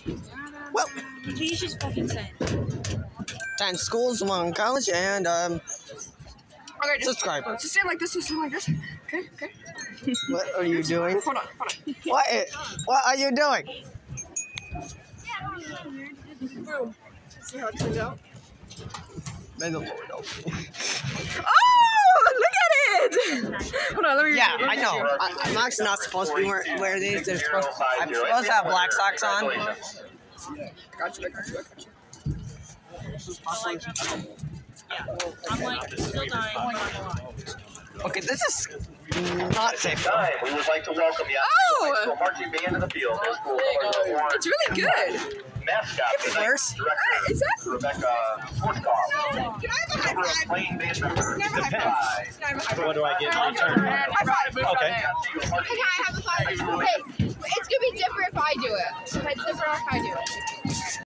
Well, He's just fucking saying. 10 schools, 1 college, and Okay, subscribers. Just stand like this, Okay, okay. What are you doing? Hold on. What are you doing? Boom. See how it turns out? May the Lord help me. Oh, look at it! Hold on, let me. Yeah, I know. I'm actually not supposed to be wearing these. I'm supposed to have black socks on. Gotcha. Yeah. I'm like still dying. Okay, this is not safe. We would like to welcome you to a marching band in the field. It's really good. Mascot tonight, Worse. Is that? Rebecca Sportcar. Can I have a high five? Playing band member. Can I have a high five? What do I get in return? High five. Okay. Can I have a five? Hey, it's gonna be different if I do it. It's different if I do it.